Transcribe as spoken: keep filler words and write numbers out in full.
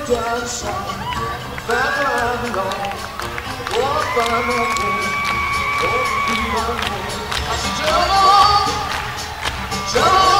dance on that line along. Walk by my home, walk through my home. I said, John, John.